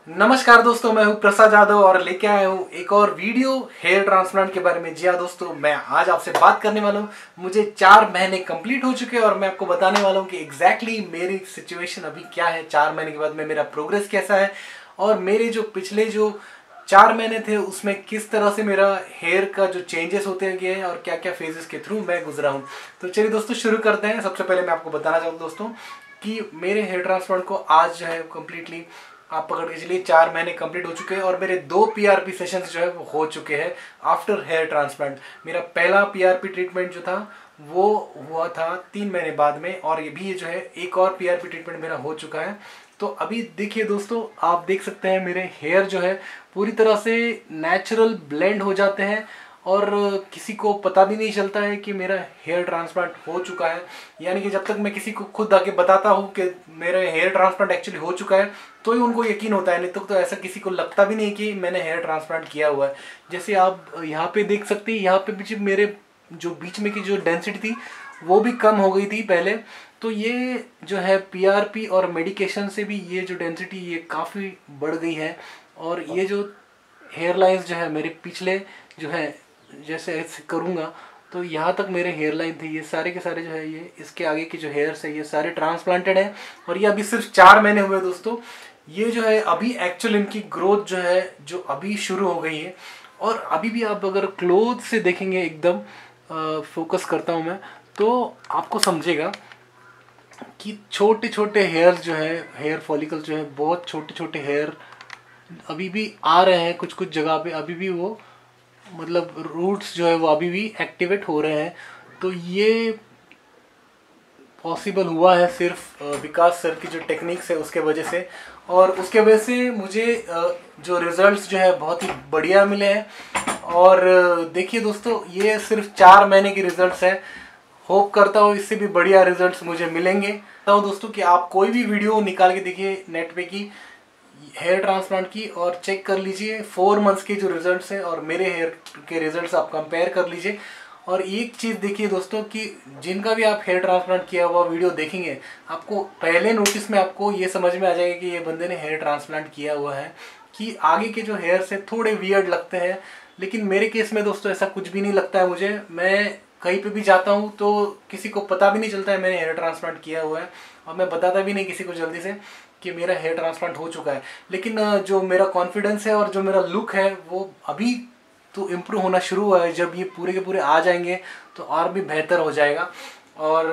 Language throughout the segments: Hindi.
नमस्कार दोस्तों, मैं हूं प्रसाद यादव और लेके आया हूं एक और वीडियो हेयर ट्रांसप्लांट के बारे में। जी हाँ दोस्तों, मैं आज आपसे बात करने वाला हूं। मुझे 4 महीने कंप्लीट हो चुके हैं और मैं आपको बताने वाला हूं कि एग्जैक्टली मेरी सिचुएशन अभी क्या है। 4 महीने के बाद में मेरा प्रोग्रेस कैसा है और मेरे जो पिछले जो 4 महीने थे उसमें किस तरह से मेरा हेयर का जो चेंजेस होते गए हैं और क्या क्या फेजेस के थ्रू मैं गुजरा हूँ। तो चलिए दोस्तों शुरू करते हैं। सबसे पहले मैं आपको बताना चाहूँ दोस्तों कि मेरे हेयर ट्रांसप्लांट को आज जो है कम्प्लीटली आप पकड़ के चलिए 4 महीने कंप्लीट हो चुके हैं और मेरे 2 पीआरपी सेशंस जो है वो हो चुके हैं आफ्टर हेयर ट्रांसप्लांट। मेरा पहला पीआरपी ट्रीटमेंट जो था वो हुआ था 3 महीने बाद में और ये भी जो है एक और पीआरपी ट्रीटमेंट मेरा हो चुका है। तो अभी देखिए दोस्तों, आप देख सकते हैं मेरे हेयर जो है पूरी तरह से नेचुरल ब्लेंड हो जाते हैं और किसी को पता भी नहीं चलता है कि मेरा हेयर ट्रांसप्लांट हो चुका है। यानी कि जब तक मैं किसी को खुद आके बताता हूँ कि मेरा हेयर ट्रांसप्लांट एक्चुअली हो चुका है तो ही उनको यकीन होता है, नहीं तो ऐसा किसी को लगता भी नहीं कि मैंने हेयर ट्रांसप्लांट किया हुआ है। जैसे आप यहाँ पे देख सकते हैं, यहाँ पे भी मेरे जो बीच में की जो डेंसिटी थी वो भी कम हो गई थी पहले। तो ये जो है पीआरपी और मेडिकेशन से भी ये जो डेंसिटी ये काफ़ी बढ़ गई है और ये जो हेयर लाइंस जो है मेरे पिछले जो है जैसे ऐसे करूँगा तो यहाँ तक मेरे हेयर लाइन थे, ये सारे के सारे जो है ये इसके आगे के जो हेयर्स है ये सारे ट्रांसप्लांटेड है और ये अभी सिर्फ 4 महीने हुए दोस्तों। ये जो है अभी एक्चुअल इनकी ग्रोथ जो है जो अभी शुरू हो गई है और अभी भी आप अगर क्लोज से देखेंगे एकदम फोकस करता हूँ मैं तो आपको समझेगा कि छोटे छोटे हेयर्स जो है हेयर फॉलिकल जो है बहुत छोटे छोटे हेयर अभी भी आ रहे हैं कुछ कुछ जगह पे, अभी भी वो मतलब रूट्स जो है वो अभी भी एक्टिवेट हो रहे हैं। तो ये पॉसिबल हुआ है सिर्फ विकास सर की जो टेक्निक्स है उसके वजह से और उसके वजह से मुझे जो रिजल्ट्स जो है बहुत ही बढ़िया मिले हैं। और देखिए दोस्तों, ये सिर्फ 4 महीने की रिजल्ट्स हैं। होप करता हूँ इससे भी बढ़िया रिजल्ट्स मुझे मिलेंगे। तो दोस्तों कि आप कोई भी वीडियो निकाल के देखिए नेट पे की हेयर ट्रांसप्लांट की और चेक कर लीजिए 4 मंथ्स के जो रिजल्ट्स हैं और मेरे हेयर के रिजल्ट्स आप कंपेयर कर लीजिए। और एक चीज़ देखिए दोस्तों कि जिनका भी आप हेयर ट्रांसप्लांट किया हुआ वीडियो देखेंगे आपको पहले नोटिस में आपको ये समझ में आ जाएगा कि ये बंदे ने हेयर ट्रांसप्लांट किया हुआ है, कि आगे के जो हेयर से थोड़े वियर्ड लगते हैं। लेकिन मेरे केस में दोस्तों ऐसा कुछ भी नहीं लगता है मुझे। मैं कहीं पे भी जाता हूँ तो किसी को पता भी नहीं चलता है मैंने हेयर ट्रांसप्लांट किया हुआ है और मैं बताता भी नहीं किसी को जल्दी से कि मेरा हेयर ट्रांसप्लांट हो चुका है। लेकिन जो मेरा कॉन्फिडेंस है और जो मेरा लुक है वो अभी तो इम्प्रूव होना शुरू हुआ है। जब ये पूरे के पूरे आ जाएंगे तो और भी बेहतर हो जाएगा और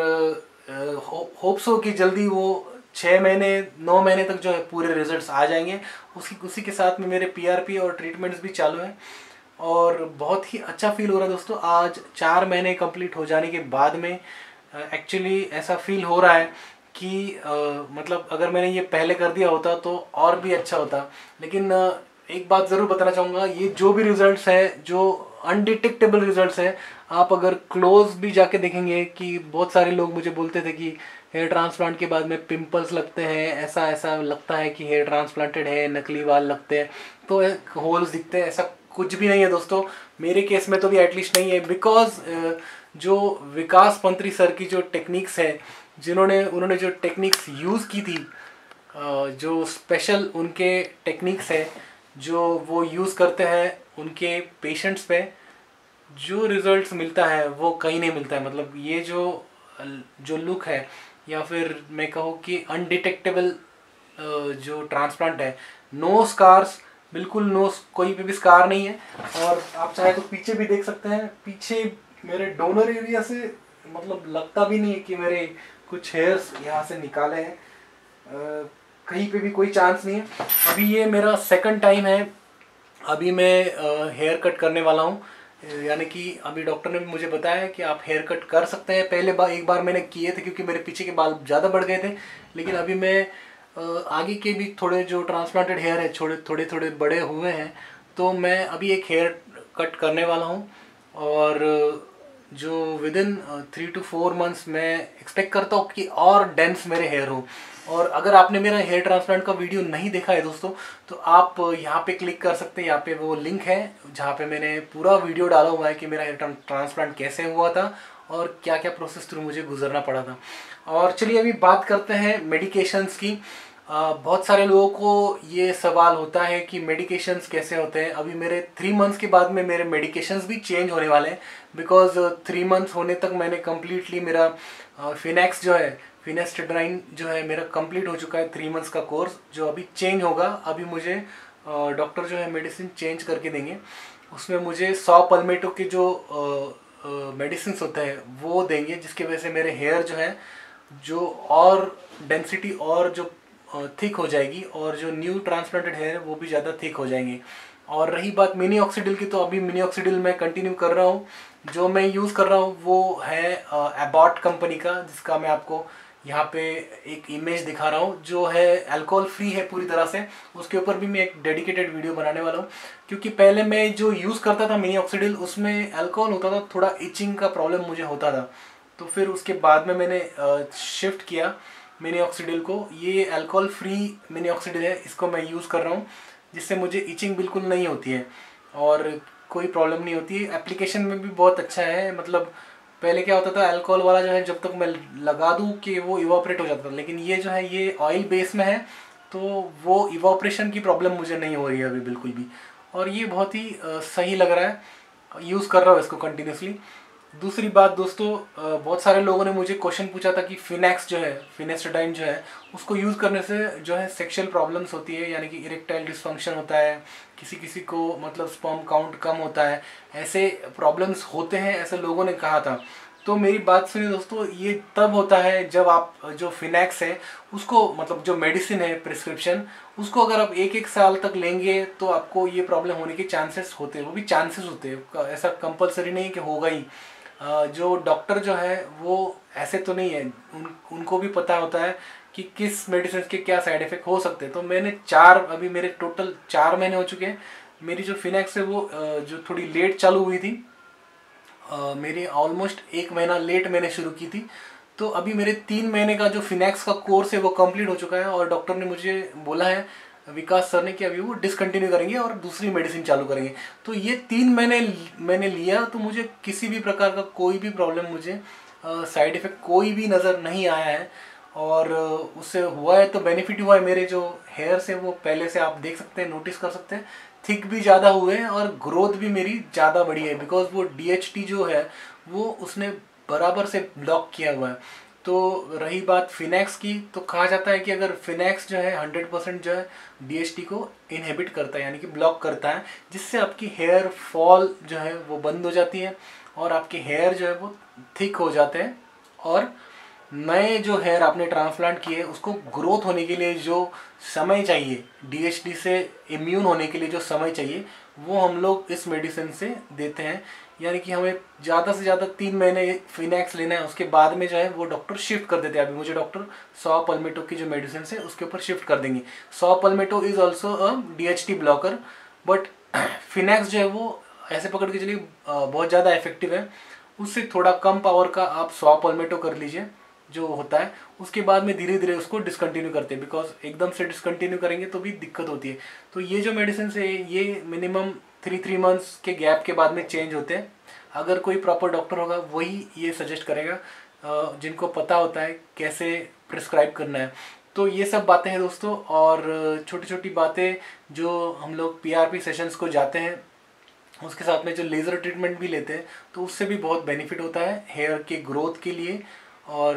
होप्स हो कि जल्दी वो 6 महीने 9 महीने तक जो है पूरे रिजल्ट्स आ जाएंगे। उसी के साथ में मेरे पीआरपी और ट्रीटमेंट्स भी चालू हैं और बहुत ही अच्छा फील हो रहा है दोस्तों। आज 4 महीने कंप्लीट हो जाने के बाद में एक्चुअली ऐसा फील हो रहा है कि मतलब अगर मैंने ये पहले कर दिया होता तो और भी अच्छा होता। लेकिन एक बात ज़रूर बताना चाहूँगा, ये जो भी रिजल्ट्स हैं जो अनडिटेक्टेबल रिजल्ट्स हैं, आप अगर क्लोज भी जाके देखेंगे कि बहुत सारे लोग मुझे बोलते थे कि हेयर ट्रांसप्लांट के बाद में पिंपल्स लगते हैं, ऐसा ऐसा लगता है कि हेयर ट्रांसप्लांटेड है, नकली बाल लगते हैं, तो होल्स दिखते हैं। ऐसा कुछ भी नहीं है दोस्तों, मेरे केस में तो भी एटलीस्ट नहीं है। बिकॉज जो विकास मंत्री सर की जो टेक्निक्स है उन्होंने जो टेक्निक्स यूज़ की थी, जो स्पेशल उनके टेक्निक्स है जो वो यूज़ करते हैं उनके पेशेंट्स पे, जो रिजल्ट्स मिलता है वो कहीं नहीं मिलता है। मतलब ये जो लुक है या फिर मैं कहूँ कि अनडिटेक्टेबल जो ट्रांसप्लांट है, नो स्कार्स, बिल्कुल नो, कोई पे भी स्कार नहीं है। और आप चाहे तो पीछे भी देख सकते हैं, पीछे मेरे डोनर एरिया से मतलब लगता भी नहीं है कि मेरे कुछ हेयर्स यहाँ से निकाले हैं, कहीं पे भी कोई चांस नहीं है। अभी ये मेरा सेकंड टाइम है, अभी मैं हेयर कट करने वाला हूँ। यानी कि अभी डॉक्टर ने मुझे बताया कि आप हेयर कट कर सकते हैं। पहले एक बार मैंने किए थे क्योंकि मेरे पीछे के बाल ज़्यादा बढ़ गए थे, लेकिन अभी मैं आगे के भी थोड़े जो ट्रांसप्लांटेड हेयर है थोड़े थोड़े बड़े हुए हैं, तो मैं अभी एक हेयर कट करने वाला हूँ और जो विद इन 3 to 4 मंथ्स मैं एक्सपेक्ट करता हूँ कि और डेंस मेरे हेयर हो। और अगर आपने मेरा हेयर ट्रांसप्लांट का वीडियो नहीं देखा है दोस्तों तो आप यहाँ पे क्लिक कर सकते हैं, यहाँ पे वो लिंक है जहाँ पे मैंने पूरा वीडियो डाला हुआ है कि मेरा हेयर ट्रांसप्लांट कैसे हुआ था और क्या क्या प्रोसेस थ्रू मुझे गुजरना पड़ा था। और चलिए अभी बात करते हैं मेडिकेशंस की। बहुत सारे लोगों को ये सवाल होता है कि मेडिकेशंस कैसे होते हैं। अभी मेरे 3 मंथ्स के बाद में मेरे मेडिकेशंस भी चेंज होने वाले हैं, बिकॉज 3 मंथ्स होने तक मैंने कम्प्लीटली मेरा फिनेक्स जो है, फिनेस्टेडाइन जो है मेरा कंप्लीट हो चुका है 3 मंथ्स का कोर्स, जो अभी चेंज होगा। अभी मुझे डॉक्टर जो है मेडिसिन चेंज करके देंगे। उसमें मुझे 100 पल्मेटो के जो मेडिसिन होते हैं वो देंगे, जिसकी वजह से मेरे हेयर जो है जो और डेंसिटी और जो थिक हो जाएगी, और जो न्यू ट्रांसप्लांटेड हेयर है वो भी ज़्यादा थिक हो जाएंगे। और रही बात मिनी ऑक्सीडिल की, तो अभी मिनी ऑक्सीडिल मैं कंटिन्यू कर रहा हूँ। जो मैं यूज़ कर रहा हूँ वो है एबॉट कंपनी का, जिसका मैं आपको यहाँ पे एक इमेज दिखा रहा हूँ, जो है अल्कोहल फ्री है पूरी तरह से। उसके ऊपर भी मैं एक डेडिकेटेड वीडियो बनाने वाला हूँ, क्योंकि पहले मैं जो यूज़ करता था मिनी ऑक्सीडिल, उसमें अल्कोहल होता था, थोड़ा इचिंग का प्रॉब्लम मुझे होता था। तो फिर उसके बाद में मैंने शिफ्ट किया मिनी ऑक्सीडिल को। ये अल्कोहल फ्री मिनी ऑक्सीडिल है, इसको मैं यूज़ कर रहा हूँ, जिससे मुझे इचिंग बिल्कुल नहीं होती है और कोई प्रॉब्लम नहीं होती है। एप्लीकेशन में भी बहुत अच्छा है। मतलब पहले क्या होता था, अल्कोहल वाला जो है जब तक मैं लगा दूँ कि वो इवापोरेट हो जाता था, लेकिन ये जो है ये ऑयल बेस में है, तो वो इवापोरेशन की प्रॉब्लम मुझे नहीं हो रही है अभी बिल्कुल भी। और ये बहुत ही सही लग रहा है, यूज़ कर रहा हूँ इसको कंटिन्यूसली। दूसरी बात दोस्तों, बहुत सारे लोगों ने मुझे क्वेश्चन पूछा था कि फिनेक्स जो है, फिनेस्टेडाइन जो है, उसको यूज़ करने से जो है सेक्सुअल प्रॉब्लम्स होती है, यानी कि इरेक्टाइल डिसफंक्शन होता है, किसी किसी को मतलब स्पर्म काउंट कम होता है, ऐसे प्रॉब्लम्स होते हैं, ऐसे लोगों ने कहा था। तो मेरी बात सुनिए दोस्तों, ये तब होता है जब आप जो फिनेक्स है उसको, मतलब जो मेडिसिन है प्रिस्क्रिप्शन, उसको अगर आप 1-1 साल तक लेंगे तो आपको ये प्रॉब्लम होने के चांसेस होते हैं। वो भी चांसेस होते हैं, ऐसा कंपलसरी नहीं कि होगा ही। जो डॉक्टर जो है वो ऐसे तो नहीं है, उनको भी पता होता है कि किस मेडिसिन के क्या साइड इफेक्ट हो सकते हैं। तो मैंने अभी मेरे टोटल 4 महीने हो चुके हैं। मेरी जो फिनेक्स है वो जो थोड़ी लेट चालू हुई थी, मेरी ऑलमोस्ट 1 महीना लेट मैंने शुरू की थी। तो अभी मेरे 3 महीने का जो फिनेक्स का कोर्स है वो कंप्लीट हो चुका है, और डॉक्टर ने मुझे बोला है, विकास सर ने, कि अभी वो डिसकंटिन्यू करेंगे और दूसरी मेडिसिन चालू करेंगे। तो ये 3 महीने मैंने लिया, तो मुझे किसी भी प्रकार का कोई भी प्रॉब्लम, मुझे साइड इफ़ेक्ट कोई भी नज़र नहीं आया है। और उससे हुआ है तो बेनिफिट हुआ है। मेरे जो हेयर्स हैं वो पहले से आप देख सकते हैं, नोटिस कर सकते हैं, थिक भी ज़्यादा हुए हैं और ग्रोथ भी मेरी ज़्यादा बढ़ी है, बिकॉज वो डीएचटी जो है वो उसने बराबर से ब्लॉक किया हुआ है। तो रही बात फिनेक्स की, तो कहा जाता है कि अगर फिनेक्स जो है 100% जो है डीएचटी को इनहिबिट करता है, यानी कि ब्लॉक करता है, जिससे आपकी हेयर फॉल जो है वो बंद हो जाती है और आपके हेयर जो है वो थिक हो जाते हैं। और नए जो हेयर आपने ट्रांसप्लांट किए उसको ग्रोथ होने के लिए जो समय चाहिए, डीएचडी से इम्यून होने के लिए जो समय चाहिए, वो हम लोग इस मेडिसिन से देते हैं। यानी कि हमें ज़्यादा से ज़्यादा 3 महीने फिनेक्स लेना है, उसके बाद में जो है वो डॉक्टर शिफ्ट कर देते हैं। अभी मुझे डॉक्टर 100 पल्मेटो की जो मेडिसिन है उसके ऊपर शिफ्ट कर देंगे। 100 palmetto is also a DHT blocker, but फिनेक्स जो है वो ऐसे पकड़ के चलिए बहुत ज़्यादा इफेक्टिव है। उससे थोड़ा कम पावर का आप 100 पल्मेटो कर लीजिए जो होता है, उसके बाद में धीरे धीरे उसको डिसकंटिन्यू करते हैं, बिकॉज एकदम से डिसकंटिन्यू करेंगे तो भी दिक्कत होती है। तो ये जो मेडिसिन है ये मिनिमम 3 मंथ्स के गैप के बाद में चेंज होते हैं। अगर कोई प्रॉपर डॉक्टर होगा वही ये सजेस्ट करेगा, जिनको पता होता है कैसे प्रिस्क्राइब करना है। तो ये सब बातें हैं दोस्तों, और छोटी छोटी बातें जो हम लोग पीआरपी सेशंस को जाते हैं, उसके साथ में जो लेज़र ट्रीटमेंट भी लेते हैं, तो उससे भी बहुत बेनिफिट होता है हेयर के ग्रोथ के लिए। और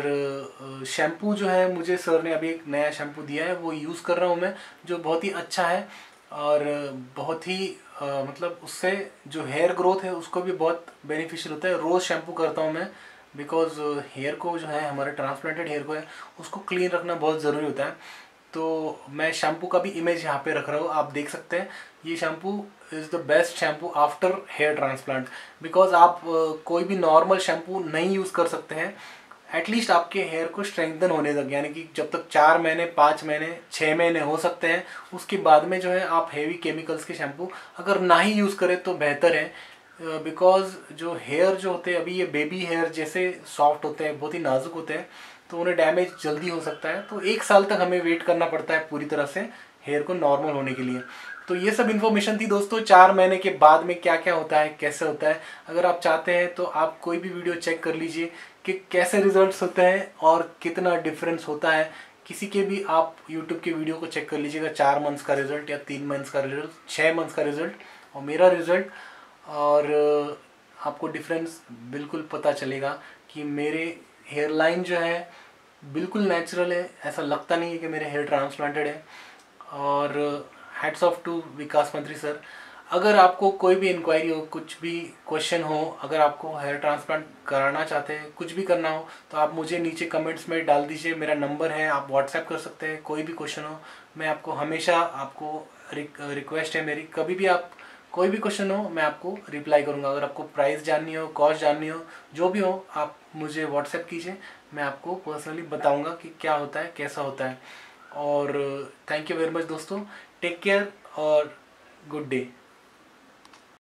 शैम्पू जो है मुझे सर ने अभी एक नया शैम्पू दिया है, वो यूज़ कर रहा हूँ मैं, जो बहुत ही अच्छा है और बहुत ही मतलब उससे जो हेयर ग्रोथ है उसको भी बहुत बेनिफिशियल होता है। रोज़ शैम्पू करता हूँ मैं, बिकॉज हेयर को जो है, हमारे ट्रांसप्लांटेड हेयर को है, उसको क्लीन रखना बहुत ज़रूरी होता है। तो मैं शैम्पू का भी इमेज यहाँ पे रख रहा हूँ, आप देख सकते हैं। ये shampoo is the best shampoo after hair transplant, because आप कोई भी नॉर्मल शैम्पू नहीं यूज़ कर सकते हैं एटलीस्ट आपके हेयर को स्ट्रेंथन होने तक, यानी कि जब तक 4 महीने, 5 महीने, 6 महीने हो सकते हैं, उसके बाद में जो है आप हेवी केमिकल्स के शैम्पू अगर ना ही यूज़ करें तो बेहतर है। बिकॉज जो हेयर जो होते हैं, अभी ये बेबी हेयर जैसे सॉफ्ट होते हैं, बहुत ही नाजुक होते हैं, तो उन्हें डैमेज जल्दी हो सकता है। तो 1 साल तक हमें वेट करना पड़ता है पूरी तरह से हेयर को नॉर्मल होने के लिए। तो ये सब इन्फॉर्मेशन थी दोस्तों, 4 महीने के बाद में क्या क्या होता है, कैसे होता है। अगर आप चाहते हैं तो आप कोई भी वीडियो चेक कर लीजिए कि कैसे रिजल्ट्स होते हैं और कितना डिफरेंस होता है, किसी के भी आप यूट्यूब के वीडियो को चेक कर लीजिएगा, 4 मंथ्स का रिजल्ट या 3 मंथ्स का रिजल्ट, 6 मंथ्स का रिजल्ट और मेरा रिजल्ट, और आपको डिफरेंस बिल्कुल पता चलेगा कि मेरे हेयर लाइन जो है बिल्कुल नेचुरल है, ऐसा लगता नहीं है कि मेरे हेयर ट्रांसप्लांटेड है। और हैट्स ऑफ टू विकास मंत्री सर। अगर आपको कोई भी इंक्वायरी हो, कुछ भी क्वेश्चन हो, अगर आपको हेयर ट्रांसप्लांट कराना चाहते हैं, कुछ भी करना हो, तो आप मुझे नीचे कमेंट्स में डाल दीजिए, मेरा नंबर है, आप व्हाट्सएप कर सकते हैं। कोई भी क्वेश्चन हो, मैं आपको हमेशा, आपको रिक्वेस्ट है मेरी, कभी भी आप कोई भी क्वेश्चन हो मैं आपको रिप्लाई करूंगा। अगर आपको प्राइस जाननी हो, कॉस्ट जाननी हो, जो भी हो, आप मुझे व्हाट्सएप कीजिए, मैं आपको पर्सनली बताऊंगा कि क्या होता है, कैसा होता है। और थैंक यू वेरी मच दोस्तों, टेक केयर और गुड डे।